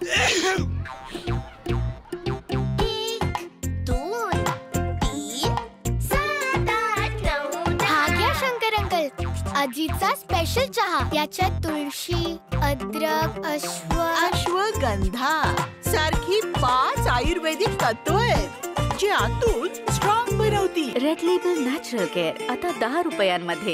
अजीतचा special चहा, याच्यात तुळशी, अद्रक, अश्वगंधा सारखी 5 आयुर्वेदिक तत्व आहेत जी आतून स्ट्रॉंग बनवतील. रेड लेबल नॅचरल केअर आता 10 रुपयांमध्ये.